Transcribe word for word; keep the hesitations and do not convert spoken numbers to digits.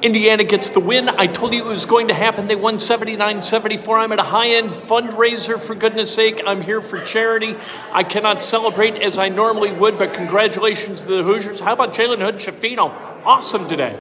Indiana gets the win. I told you it was going to happen. They won seventy-nine seventy-four. I'm at a high-end fundraiser, for goodness sake. I'm here for charity. I cannot celebrate as I normally would, but congratulations to the Hoosiers. How about Jalen Hood-Schifino? Awesome today.